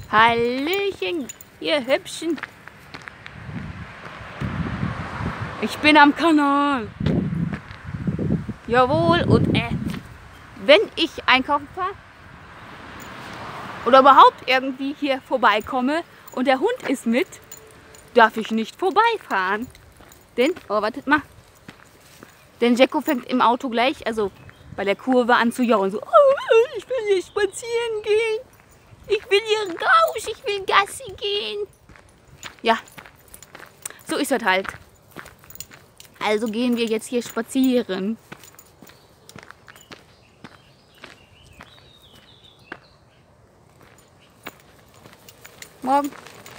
Hallöchen, ihr Hübschen. Ich bin am Kanal. Jawohl, und wenn ich einkaufen fahre oder überhaupt irgendwie hier vorbeikomme und der Hund ist mit, darf ich nicht vorbeifahren. Denn, oh, wartet mal. Denn Jacko fängt im Auto gleich, also bei der Kurve an zu jaulen. So, oh, ich will hier spazieren gehen. Ich will hier raus, ich will Gassi gehen. Ja, so ist das halt. Also gehen wir jetzt hier spazieren. Morgen.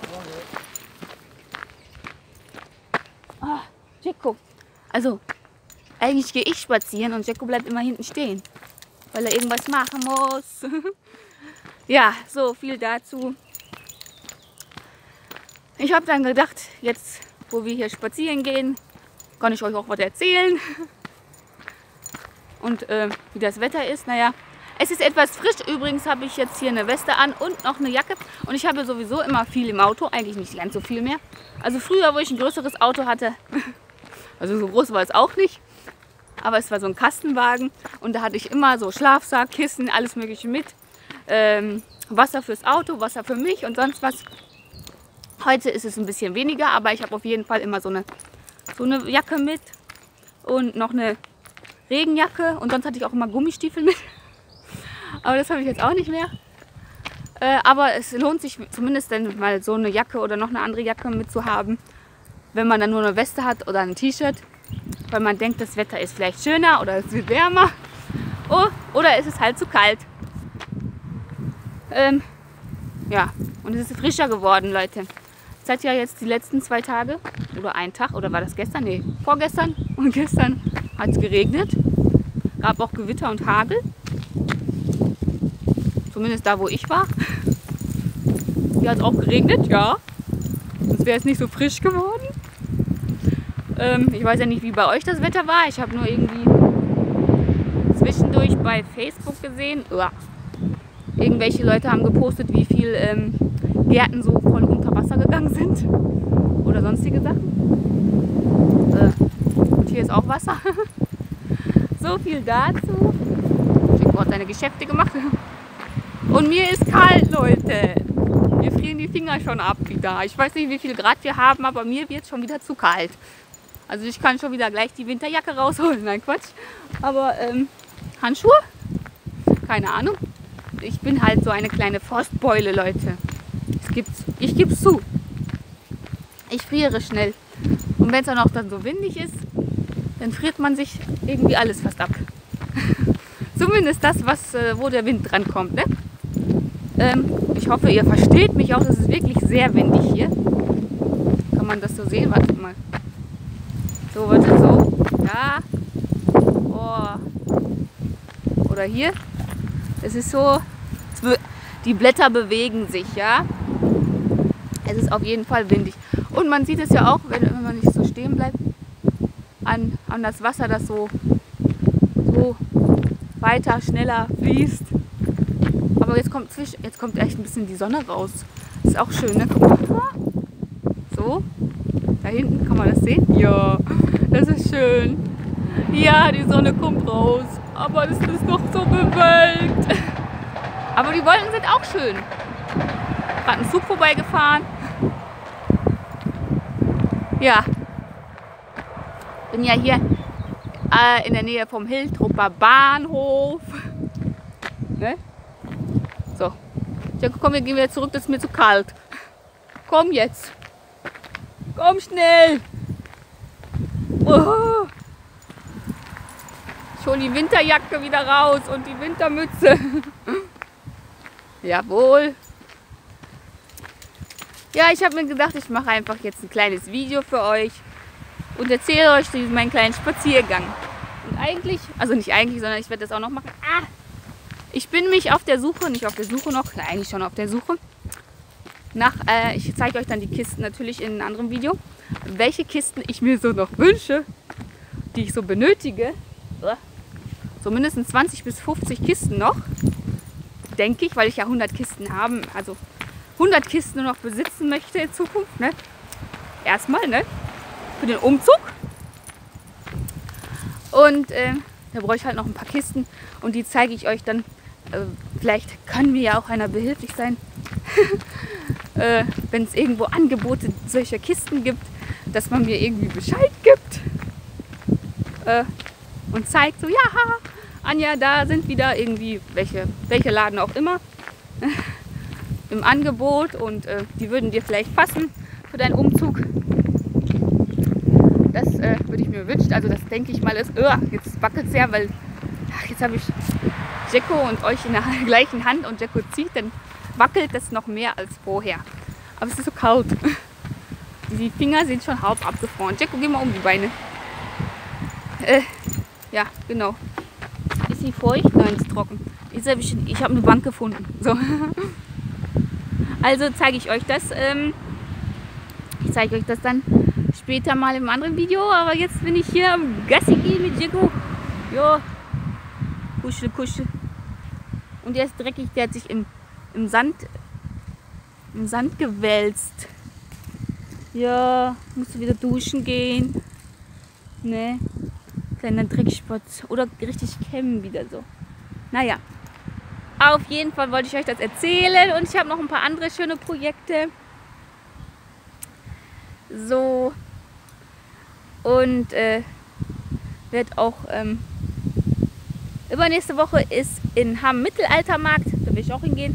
Oh, Jacko. Also, eigentlich gehe ich spazieren und Jacko bleibt immer hinten stehen, weil er irgendwas machen muss. Ja, so viel dazu. Ich habe dann gedacht, jetzt, wo wir hier spazieren gehen, kann ich euch auch was erzählen. Und wie das Wetter ist, naja, es ist etwas frisch. Übrigens habe ich jetzt hier eine Weste an und noch eine Jacke. Und ich habe sowieso immer viel im Auto, eigentlich nicht ganz so viel mehr. Also früher, wo ich ein größeres Auto hatte, also so groß war es auch nicht, aber es war so ein Kastenwagen. Und da hatte ich immer so Schlafsack, Kissen, alles mögliche mit. Wasser fürs Auto, Wasser für mich und sonst was. Heute ist es ein bisschen weniger, aber ich habe auf jeden Fall immer so eine Jacke mit und noch eine Regenjacke und sonst hatte ich auch immer Gummistiefel mit. Aber das habe ich jetzt auch nicht mehr. Aber es lohnt sich zumindest dann mal so eine Jacke oder noch eine andere Jacke mitzuhaben, wenn man dann nur eine Weste hat oder ein T-Shirt, weil man denkt, das Wetter ist vielleicht schöner oder es wird wärmer. Oh, oder es ist halt zu kalt. Ja, und es ist frischer geworden, Leute. Es hat ja jetzt die letzten 2 Tage oder einen Tag, oder war das gestern? Nee, vorgestern. Und gestern hat es geregnet. Gab auch Gewitter und Hagel. Zumindest da, wo ich war. Hier hat es auch geregnet, ja. Sonst wäre es nicht so frisch geworden. Ich weiß ja nicht, wie bei euch das Wetter war. Ich habe nur irgendwie zwischendurch bei Facebook gesehen. Uah. Irgendwelche Leute haben gepostet, wie viel Gärten so voll unter Wasser gegangen sind. Oder sonstige Sachen. Und hier ist auch Wasser. So viel dazu. Jacko hat seine Geschäfte gemacht. Und mir ist kalt, Leute. Mir frieren die Finger schon ab wieder. Ich weiß nicht, wie viel Grad wir haben, aber mir wird es schon wieder zu kalt. Also ich kann schon wieder gleich die Winterjacke rausholen. Nein, Quatsch. Aber Handschuhe? Keine Ahnung. Ich bin halt so eine kleine Frostbeule, Leute. Ich gebe es zu. Ich friere schnell. Und wenn es dann auch dann so windig ist, dann friert man sich irgendwie alles fast ab. Zumindest das, wo der Wind dran kommt. Ne? Ich hoffe, ihr versteht mich auch. Es ist wirklich sehr windig hier. Kann man das so sehen? Wartet mal. So, warte, so. Da. Oh. Oder hier. Es ist so, die Blätter bewegen sich, ja. Es ist auf jeden Fall windig. Und man sieht es ja auch, wenn man nicht so stehen bleibt, an das Wasser, das so weiter, schneller fließt. Aber jetzt kommt echt ein bisschen die Sonne raus. Ist auch schön, ne? Guck mal. So, da hinten, kann man das sehen? Ja, das ist schön. Ja, die Sonne kommt raus. Aber es ist noch so bewölkt. Aber die Wolken sind auch schön. Gerade ein Zug vorbeigefahren. Ja. Bin ja hier in der Nähe vom Hiltrupper Bahnhof. Ne? So. Jacko, komm, wir gehen wieder zurück. Das ist mir zu kalt. Komm jetzt. Komm schnell. Oh. Ich hole die Winterjacke wieder raus und die Wintermütze. Jawohl. Ja, ich habe mir gedacht, ich mache einfach jetzt ein kleines Video für euch und erzähle euch meinen kleinen Spaziergang. Und eigentlich, also nicht eigentlich, sondern ich werde das auch noch machen. Ich bin mich auf der Suche, nicht auf der Suche noch, eigentlich schon auf der Suche nach, ich zeige euch dann die Kisten natürlich in einem anderen Video, welche Kisten ich mir so noch wünsche, die ich so benötige. So mindestens 20 bis 50 Kisten noch, denke ich, weil ich ja 100 Kisten habe. Also 100 Kisten nur noch besitzen möchte in Zukunft. Ne? Erstmal, ne? Für den Umzug. Und da brauche ich halt noch ein paar Kisten und die zeige ich euch dann. Vielleicht kann mir ja auch einer behilflich sein, wenn es irgendwo Angebote solcher Kisten gibt, dass man mir irgendwie Bescheid gibt und zeigt so, ja, Anja, da sind wieder irgendwie welche Laden auch immer im Angebot und die würden dir vielleicht passen für deinen Umzug. Das würde ich mir wünschen, also das denke ich mal ist, jetzt wackelt es ja, weil jetzt habe ich Jacko und euch in der gleichen Hand und Jacko zieht, dann wackelt es noch mehr als vorher. Aber es ist so kalt. Die Finger sind schon halb abgefroren. Jacko, geh mal um die Beine. Ja, genau. Ist sie feucht? Nein, ist trocken. Ich habe eine Bank gefunden. So. Also zeige ich euch das. Ich zeige euch das dann später mal im anderen Video. Aber jetzt bin ich hier am Gassi gehen mit Jacko. Ja. Kuschel, kuschel. Und der ist dreckig, der hat sich im Sand gewälzt. Ja, musst du wieder duschen gehen. Ne? Kleiner Dreckspotz. Oder richtig kämmen wieder so. Naja. Auf jeden Fall wollte ich euch das erzählen. Und ich habe noch ein paar andere schöne Projekte. So. Und werde auch übernächste Woche ist in Hamm Mittelaltermarkt, da will ich auch hingehen.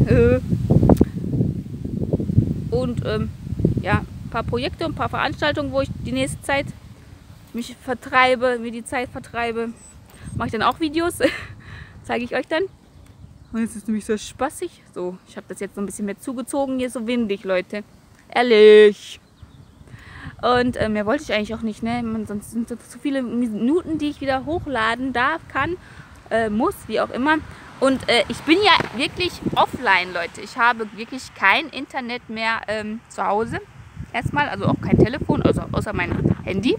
Und ja, ein paar Projekte und ein paar Veranstaltungen, wo ich die nächste Zeit mich vertreibe, mir die Zeit vertreibe. Mache ich dann auch Videos, zeige ich euch dann. Und jetzt ist es nämlich so spaßig. So, ich habe das jetzt so ein bisschen mehr zugezogen, hier ist so windig, Leute. Ehrlich. Und mehr wollte ich eigentlich auch nicht, ne? Sonst sind das zu viele Minuten, die ich wieder hochladen darf, kann. Muss, wie auch immer. Und ich bin ja wirklich offline, Leute. Ich habe wirklich kein Internet mehr zu Hause. Erstmal, also auch kein Telefon, also außer mein Handy.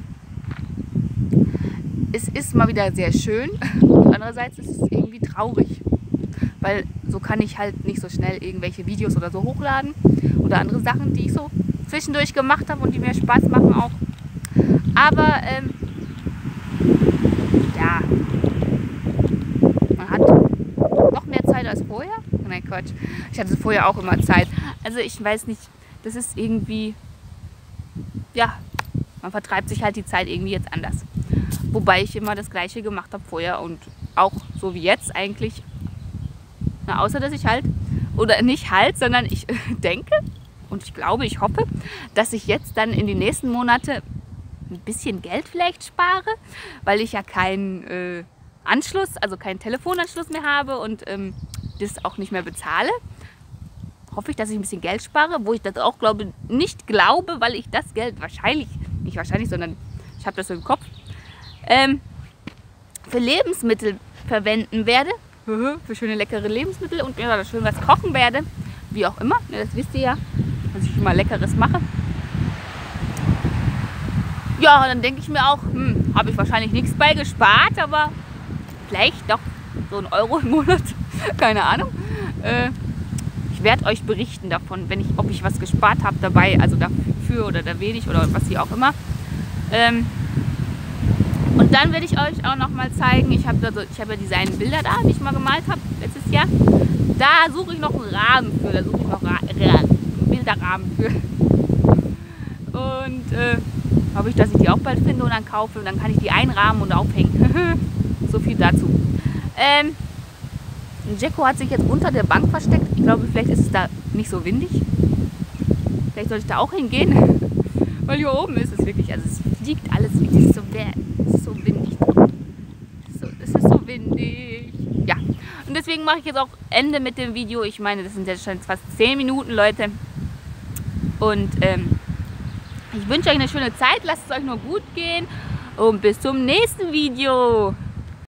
Es ist mal wieder sehr schön. Und andererseits ist es irgendwie traurig. Weil so kann ich halt nicht so schnell irgendwelche Videos oder so hochladen. Oder andere Sachen, die ich so zwischendurch gemacht habe und die mir Spaß machen auch. Aber ja. Man hat noch mehr Zeit als vorher. Nein, Quatsch. Ich hatte vorher auch immer Zeit. Also ich weiß nicht, das ist irgendwie, ja, man vertreibt sich halt die Zeit irgendwie jetzt anders. Wobei ich immer das Gleiche gemacht habe vorher und auch so wie jetzt eigentlich. Na, außer dass ich halt, oder nicht halt, sondern ich denke und ich glaube, ich hoffe, dass ich jetzt dann in die nächsten Monate ein bisschen Geld vielleicht spare, weil ich ja keinen Anschluss, also keinen Telefonanschluss mehr habe und das auch nicht mehr bezahle. Hoffe ich, dass ich ein bisschen Geld spare, wo ich das auch nicht glaube, weil ich das Geld nicht wahrscheinlich, sondern ich habe das so im Kopf, für Lebensmittel verwenden werde, für schöne leckere Lebensmittel und mir da schön was kochen werde, wie auch immer, das wisst ihr ja, dass ich immer Leckeres mache. Ja, dann denke ich mir auch, habe ich wahrscheinlich nichts bei gespart, aber vielleicht doch so 1 Euro im Monat, keine Ahnung. Ich werde euch berichten davon, ob ich was gespart habe dabei, also dafür oder da wenig oder was hier auch immer. Und dann werde ich euch auch noch mal zeigen, ich habe ja diese einen Bilder da, die ich mal gemalt habe letztes Jahr. Da suche ich noch einen Rahmen für, da suche ich noch einen Bilderrahmen für. Und hoffe ich, dass ich die auch bald finde und dann kaufe und dann kann ich die einrahmen und aufhängen. So viel dazu. Jacko hat sich jetzt unter der Bank versteckt. Ich glaube, vielleicht ist es da nicht so windig. Vielleicht sollte ich da auch hingehen. Weil hier oben ist es wirklich, also es fliegt alles wirklich so, es ist so windig. Es ist so windig. Ja, und deswegen mache ich jetzt auch Ende mit dem Video. Ich meine, das sind jetzt schon fast 10 Minuten, Leute. Und ich wünsche euch eine schöne Zeit. Lasst es euch nur gut gehen. Und bis zum nächsten Video.